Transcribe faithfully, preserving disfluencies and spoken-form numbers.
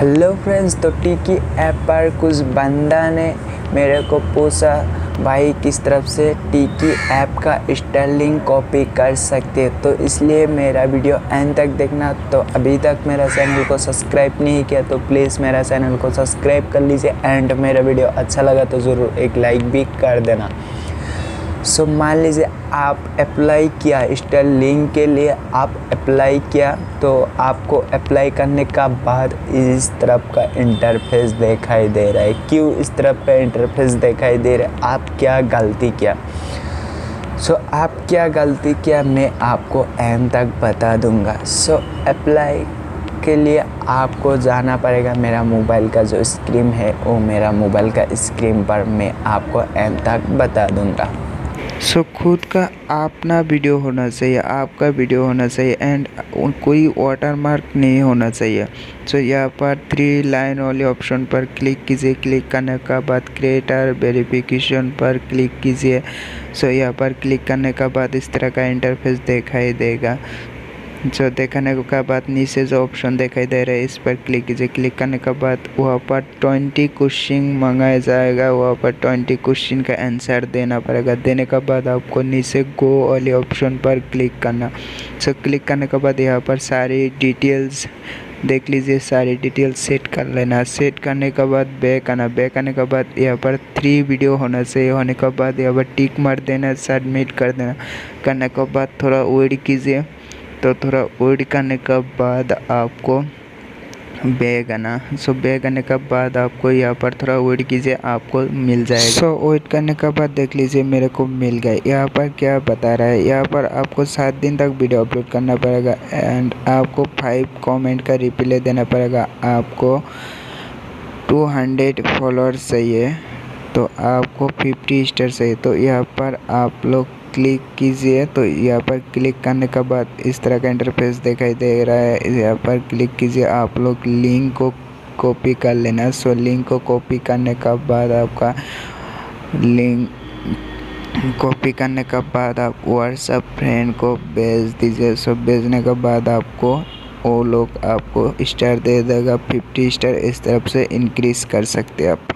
Hello friends, तो टिकी app पर कुछ बंदा ने मेरे को पूछा भाई किस तरफ से टिकी ऐप का स्टाइलिंग कॉपी कर सकते, तो इसलिए मेरा वीडियो एंड तक देखना। तो अभी तक मेरा चैनल को सब्सक्राइब नहीं किया तो प्लीज़ मेरा चैनल को सब्सक्राइब कर लीजिए एंड मेरा वीडियो अच्छा लगा तो ज़रूर एक लाइक भी कर देना। सो so, मान लीजिए आप अप्लाई किया स्टाइलिंग के लिए, आप अप्लाई किया तो आपको अप्लाई करने का बाद इस तरफ का इंटरफेस दिखाई दे रहा है। क्यों इस तरफ का इंटरफेस दिखाई दे रहा है? आप क्या गलती किया? सो so, आप क्या गलती किया मैं आपको एंड तक बता दूंगा। सो so, अप्लाई के लिए आपको जाना पड़ेगा। मेरा मोबाइल का जो स्क्रीन है वो मेरा मोबाइल का स्क्रीन पर मैं आपको एंड तक बता दूंगा। सो so, खुद का अपना वीडियो होना चाहिए, आपका वीडियो होना चाहिए एंड कोई वाटरमार्क नहीं होना चाहिए। सो so, यहाँ पर थ्री लाइन वाले ऑप्शन पर क्लिक कीजिए। क्लिक करने के बाद क्रिएटर वेरिफिकेशन पर क्लिक कीजिए। सो so, यहाँ पर क्लिक करने के बाद इस तरह का इंटरफेस दिखाई देगा। जो देखने के बाद नीचे जो ऑप्शन दिखाई दे रहा है इस पर क्लिक कीजिए। क्लिक करने के बाद वहाँ पर ट्वेंटी क्वेश्चन मंगाया जाएगा। वहाँ पर ट्वेंटी क्वेश्चन का आंसर देना पड़ेगा। देने के बाद आपको नीचे गो वाले ऑप्शन पर क्लिक करना। सो क्लिक करने के बाद यहाँ पर सारी डिटेल्स देख लीजिए, सारी डिटेल्स सेट कर लेना। सेट करने के बाद बैक आना। बैक आने के बाद यहाँ पर थ्री वीडियो होना चाहिए। होने के बाद यहाँ पर टिक मार देना, सबमिट कर देना। करने के बाद थोड़ा वेट कीजिए। तो थोड़ा वेट करने के बाद आपको बैग आना। सो बैग आने के बाद आपको यहाँ पर थोड़ा वेट कीजिए, आपको मिल जाएगा। सो वेट करने के बाद देख लीजिए मेरे को मिल गया। यहाँ पर क्या बता रहा है, यहाँ पर आपको सात दिन तक वीडियो अपलोड करना पड़ेगा एंड आपको फाइव कमेंट का रिप्लाई देना पड़ेगा। आपको टू हंड्रेड फॉलोअर्स चाहिए तो आपको फिफ्टी स्टार चाहिए। तो यहाँ पर आप लोग क्लिक कीजिए। तो यहाँ पर क्लिक करने के बाद इस तरह का इंटरफेस दिखाई दे रहा है। यहाँ पर क्लिक कीजिए। आप लोग लिंक को कॉपी कर लेना। सो लिंक को कॉपी करने के बाद आपका लिंक कॉपी करने के बाद आप व्हाट्सएप फ्रेंड को भेज दीजिए। सो भेजने के बाद आपको वो लोग आपको स्टार दे देगा। फिफ्टी स्टार इस तरफ से इंक्रीज़ कर सकते हैं आप।